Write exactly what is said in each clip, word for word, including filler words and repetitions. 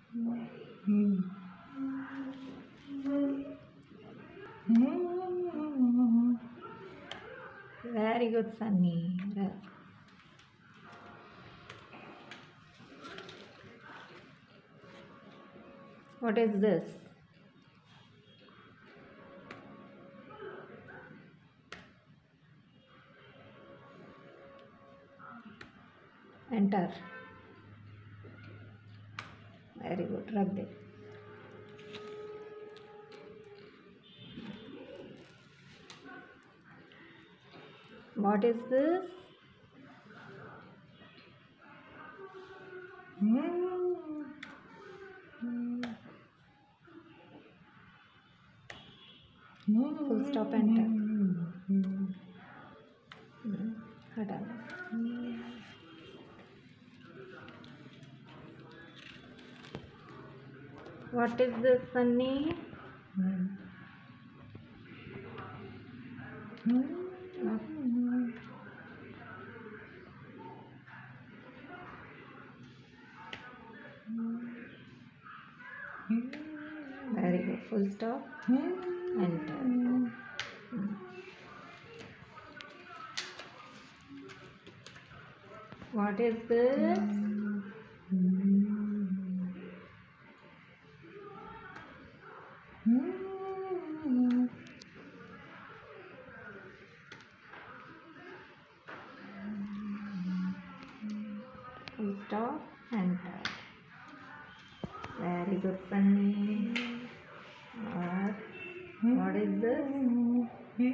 Very good, Sunny. What is this? Enter. Very good. Rag de. What is this? Full stop, enter. हटा दो. What is this, Sunny? Very good. Full stop. Enter. What is this? Full stop. Enter. Very good, Sunny. Or what is this?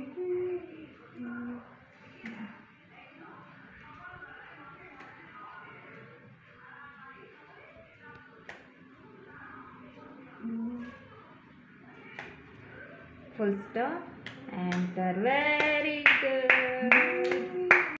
Full stop. Enter.